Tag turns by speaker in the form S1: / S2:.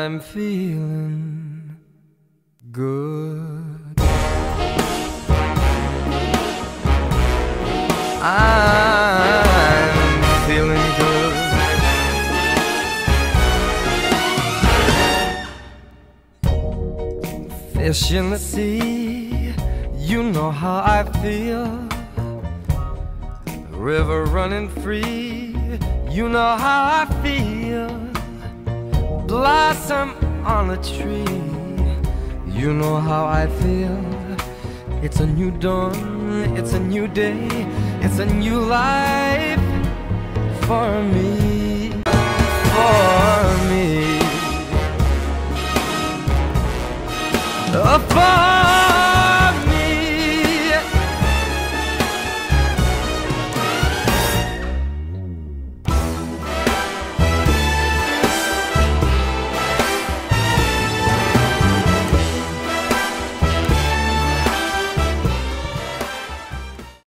S1: I'm feeling good. I'm feeling good. Fish in the sea, you know how I feel. River running free, you know how I feel. Blossom on a tree, you know how I feel. It's a new dawn, it's a new day, it's a new life for me, for me. For